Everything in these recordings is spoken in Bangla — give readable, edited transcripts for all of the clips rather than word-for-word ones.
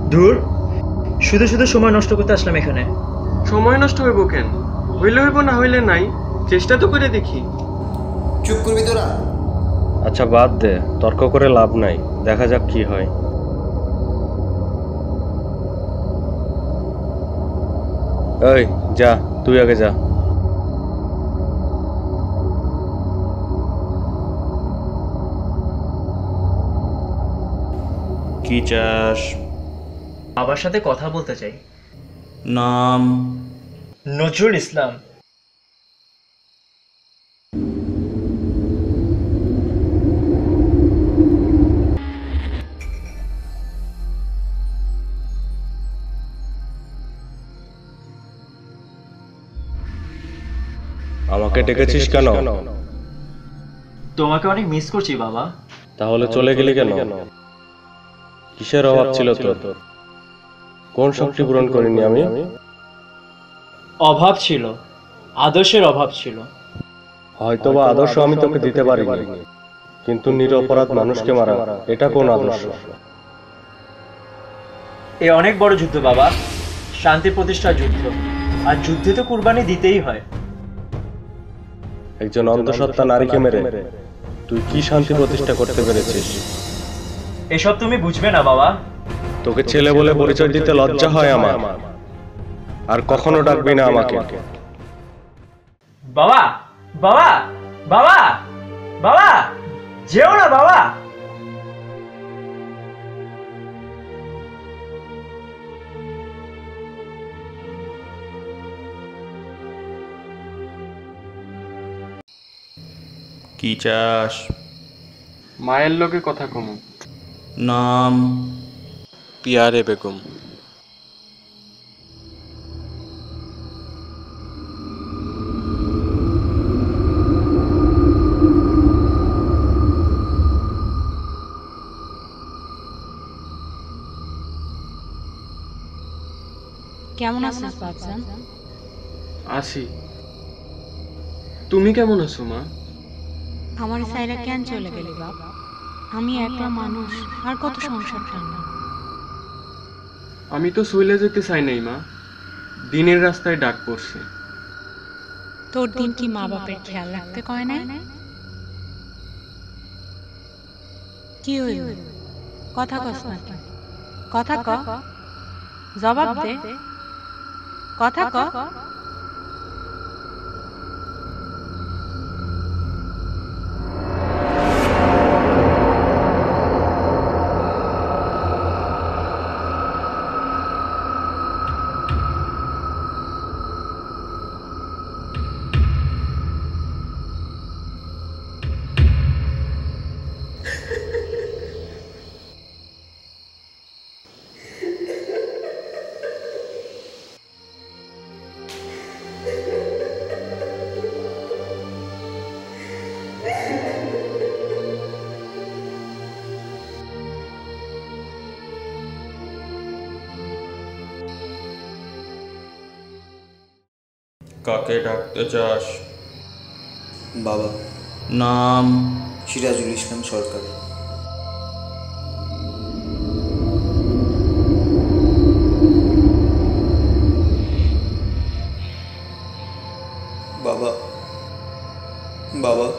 দূর, শুধু শুধু সময় নষ্ট করতে আসলাম এখানে। সময় নষ্ট হইব কেন? হইলে হইব, না হইলে নাই। চেষ্টা তো করে দেখি। চুপ করবি তোরা? আচ্ছা বাদ দে, তর্ক করে লাভ নাই, দেখা যাক কি হয়। এই যা, তুই আগে যা। কি চাস? বাবার সাথে কথা বলতে চাই। নাম? নজরুল ইসলাম। আমাকে ডেকেছিস কেন? তোমাকে অনেক মিস করছি বাবা। তাহলে চলে গেলি কেন? কিসের অভাব ছিল তোর? কোন শক্তি পূরণ করিনি আমি? অভাব ছিল, আদর্শের অভাব ছিল। হয়তোবা আদর্শ আমি তোকে দিতে পারিনি, কিন্তু নিরপরাধ মানুষকে মারা এটা কোন আদর্শ? এ অনেক বড় যুদ্ধ বাবা, শান্তি প্রতিষ্ঠার যুদ্ধ। আর যুদ্ধে তো কুরবানি দিতেই হয়। একজন অন্তঃসত্ত্বা নারীকে মেরে তুই কি শান্তি প্রতিষ্ঠা করতে পেরেছিস? এসব তুমি বুঝবে না বাবা। তোকে ছেলে বলে পরিচয় দিতে লজ্জা হয় আমার। আর কখনো ডাকবি না আমাকে। বাবা, বাবা, বাবা, বাবা, যেও না বাবা। কি চাস? মায়ের লগে কথা কমু। নাম? পিয়ারে বেগম। কেমন আছিস বাপজান? আসি। তুমি কেমন আছো মা? আমার সাইরা কেন চলে গেলি বাপ? আমি একলা মানুষ, আর কত সংসার টানলাম। আমি তো চলে যেতে চাই নাই মা, দিনের রাস্তায় ডাক পড়ছে। তোর দিন কি মা বাপের খেয়াল রাখতে কয় নাই? কি হইল? কথা কস না কেন? কথা ক, জবাব দে, কথা ক। কাকে ডাকতে চাস? বাবা। নাম? সিরাজুল ইসলাম সরকার। বাবা, বাবা,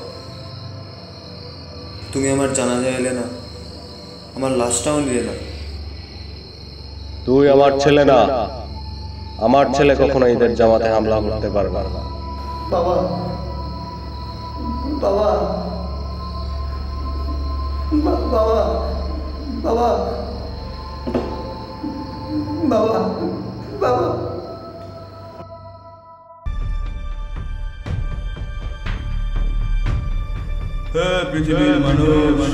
তুমি আমার জানাজা এলে না, আমার লাশটাও নিলে না। তুই আমার ছেলে না। আমার ছেলে কখনো ঈদের জামাতে হামলা করতে পারবে না। বাবা, বাবা, বাবা, বাবা, বাবা, বাবা। হে পৃথিবীর মানুষ,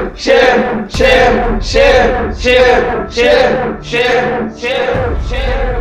Share.